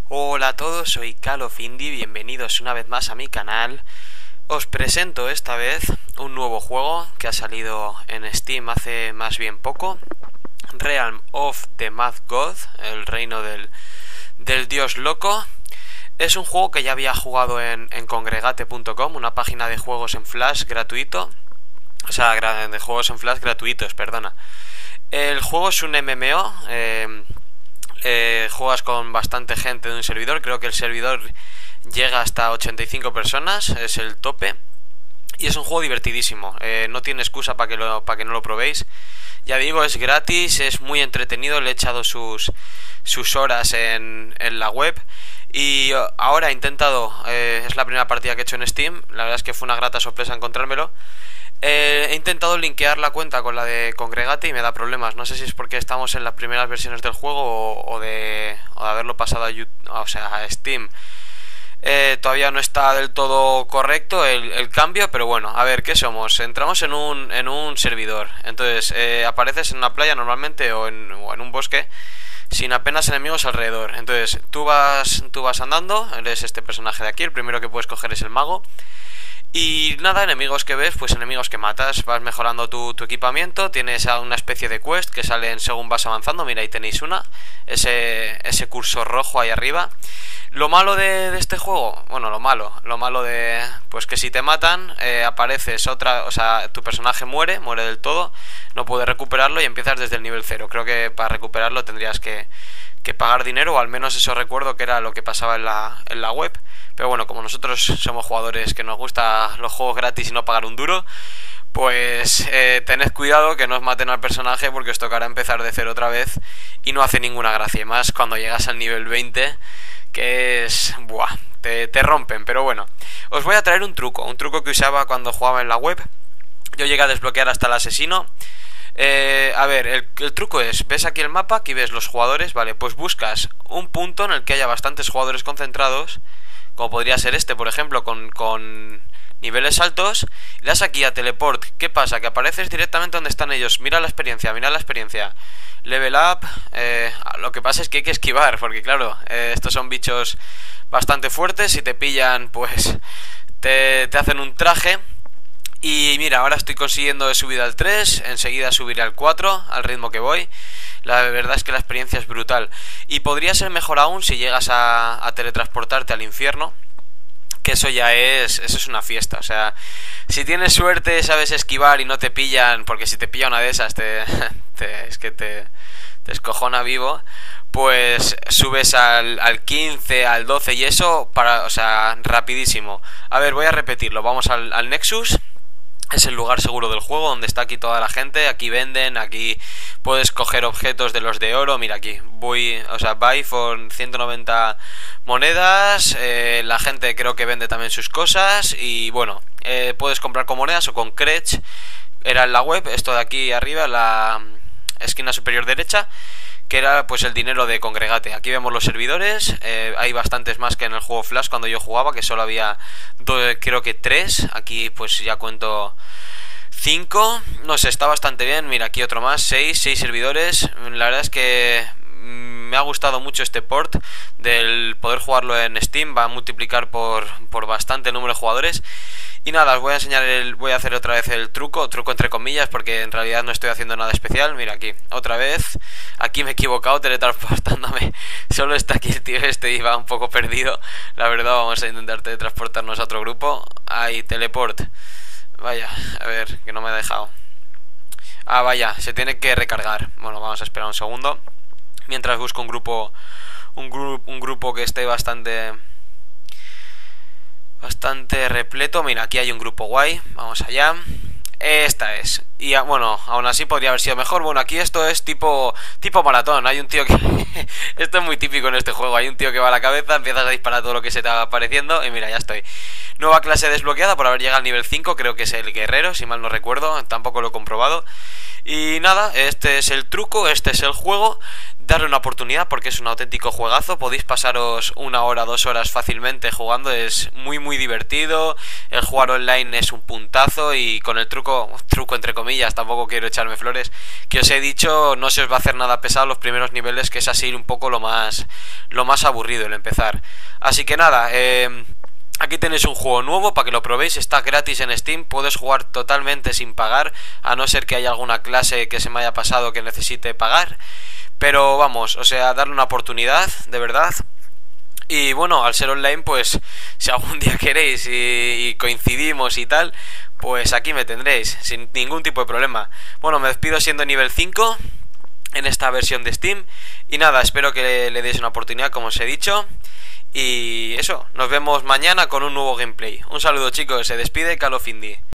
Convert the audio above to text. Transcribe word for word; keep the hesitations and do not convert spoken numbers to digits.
Hola a todos, soy Call of Indie, bienvenidos una vez más a mi canal. Os presento esta vez un nuevo juego que ha salido en Steam hace más bien poco, Realm of the Mad God, el reino del, del dios loco. Es un juego que ya había jugado en, en Congregate punto com, una página de juegos en Flash gratuito, o sea, de juegos en Flash gratuitos, perdona. El juego es un M M O, eh, eh, juegas con bastante gente de un servidor, creo que el servidor llega hasta ochenta y cinco personas, es el tope. Y es un juego divertidísimo, eh, no tiene excusa para que, lo, para que no lo probéis. Ya digo, es gratis, es muy entretenido, le he echado sus, sus horas en, en la web. Y ahora he intentado, eh, es la primera partida que he hecho en Steam, la verdad es que fue una grata sorpresa encontrármelo. Eh, he intentado linkear la cuenta con la de Congregate y me da problemas. No sé si es porque estamos en las primeras versiones del juego o, o, de, o de haberlo pasado a, YouTube, o sea, a Steam. Eh, todavía no está del todo correcto el, el cambio, pero bueno, a ver, ¿qué somos? Entramos en un, en un servidor, entonces eh, apareces en una playa normalmente o en, o en un bosque sin apenas enemigos alrededor. Entonces tú vas, tú vas andando, eres este personaje de aquí, el primero que puedes coger es el mago. Y nada, enemigos que ves, pues enemigos que matas, vas mejorando tu, tu equipamiento, tienes una especie de quest que salen según vas avanzando, mira ahí tenéis una, ese, ese cursor rojo ahí arriba. Lo malo de, de este juego, bueno, lo malo, lo malo de, pues que si te matan, eh, apareces otra, o sea, tu personaje muere, muere del todo, no puedes recuperarlo y empiezas desde el nivel cero. Creo que para recuperarlo tendrías que, que pagar dinero, o al menos eso recuerdo que era lo que pasaba en la, en la web. Pero bueno, como nosotros somos jugadores que nos gusta los juegos gratis y no pagar un duro, pues eh, tened cuidado que no os maten al personaje porque os tocará empezar de cero otra vez y no hace ninguna gracia. Y más cuando llegas al nivel veinte, que es... buah, te, te rompen. Pero bueno, os voy a traer un truco, un truco que usaba cuando jugaba en la web. Yo llegué a desbloquear hasta el asesino. Eh, a ver, el, el truco es, ves aquí el mapa, aquí ves los jugadores, vale, pues buscas un punto en el que haya bastantes jugadores concentrados, como podría ser este, por ejemplo, con, con niveles altos, y le das aquí a teleport. ¿Qué pasa? Que apareces directamente donde están ellos. Mira la experiencia, mira la experiencia. Level up, eh, lo que pasa es que hay que esquivar, porque claro, eh, estos son bichos bastante fuertes, si te pillan, pues te, te hacen un traje. Y mira, ahora estoy consiguiendo de subir al tres, enseguida subiré al cuatro, al ritmo que voy. La verdad es que la experiencia es brutal. Y podría ser mejor aún si llegas a, a teletransportarte al infierno, que eso ya es, eso es una fiesta. O sea, si tienes suerte, sabes esquivar y no te pillan, porque si te pilla una de esas, te, te, es que te, te escojona vivo. Pues subes al, al quince, al doce y eso, para, o sea, rapidísimo. A ver, voy a repetirlo, vamos al, al Nexus. Es el lugar seguro del juego, donde está aquí toda la gente. Aquí venden, aquí puedes coger objetos de los de oro. Mira aquí, voy, o sea, buy for ciento noventa monedas. eh, La gente creo que vende también sus cosas. Y bueno, eh, puedes comprar con monedas o con creds. Era en la web, esto de aquí arriba, la esquina superior derecha, que era pues el dinero de Congregate. Aquí vemos los servidores, eh, hay bastantes más que en el juego Flash cuando yo jugaba, que solo había dos, creo que tres. Aquí pues ya cuento cinco, no sé, está bastante bien. Mira, aquí otro más, seis, seis servidores. La verdad es que me ha gustado mucho este port del poder jugarlo en Steam, va a multiplicar por, por bastante el número de jugadores. Y nada, os voy a enseñar, el, voy a hacer otra vez el truco, truco entre comillas, porque en realidad no estoy haciendo nada especial. Mira aquí, otra vez, aquí me he equivocado teletransportándome, solo está aquí el tío este y va un poco perdido. La verdad, vamos a intentar teletransportarnos a otro grupo. Ahí, teleport, vaya, a ver, que no me ha dejado. Ah, vaya, se tiene que recargar. Bueno, vamos a esperar un segundo mientras busco un grupo, un, gru un grupo que esté bastante... bastante repleto. Mira, aquí hay un grupo guay, vamos allá. Esta es. Y bueno, aún así podría haber sido mejor. Bueno, aquí esto es tipo tipo maratón. Hay un tío que... esto es muy típico en este juego. Hay un tío que va a la cabeza, empiezas a disparar todo lo que se te va apareciendo. Y mira, ya estoy. Nueva clase desbloqueada por haber llegado al nivel cinco, creo que es el guerrero, si mal no recuerdo, tampoco lo he comprobado. Y nada, este es el truco, este es el juego. Darle una oportunidad porque es un auténtico juegazo. Podéis pasaros una hora, dos horas fácilmente jugando. Es muy muy divertido. El jugar online es un puntazo. Y con el truco, truco entre comillas, tampoco quiero echarme flores, que os he dicho, no se os va a hacer nada pesado los primeros niveles, que es así un poco lo más, lo más aburrido el empezar. Así que nada, eh... aquí tenéis un juego nuevo para que lo probéis, está gratis en Steam, puedes jugar totalmente sin pagar, a no ser que haya alguna clase que se me haya pasado que necesite pagar. Pero vamos, o sea, darle una oportunidad, de verdad. Y bueno, al ser online, pues si algún día queréis y, y coincidimos y tal, pues aquí me tendréis, sin ningún tipo de problema. Bueno, me despido siendo nivel cinco en esta versión de Steam. Y nada, espero que le deis una oportunidad, como os he dicho. Y eso, nos vemos mañana con un nuevo gameplay. Un saludo chicos, se despide Call of Indy.